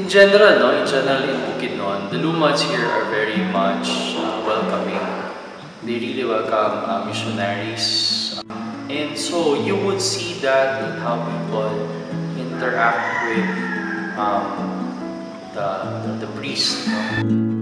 In general in Bukidnon, the Lumans here are very much welcoming. They really welcome missionaries. And so you would see that in how people interact with the priest. No?